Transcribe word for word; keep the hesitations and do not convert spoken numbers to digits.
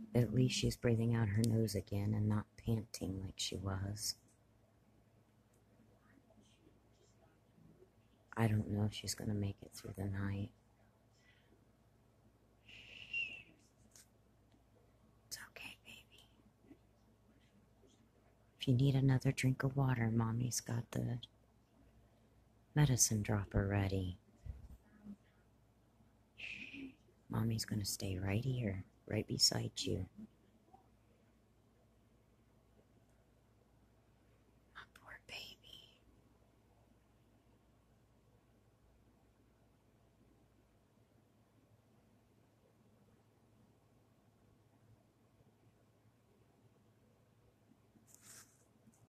At least she's breathing out her nose again and not panting like she was. I don't know if she's going to make it through the night. It's okay, baby. If you need another drink of water, Mommy's got the medicine dropper ready. Mommy's going to stay right here, right beside you.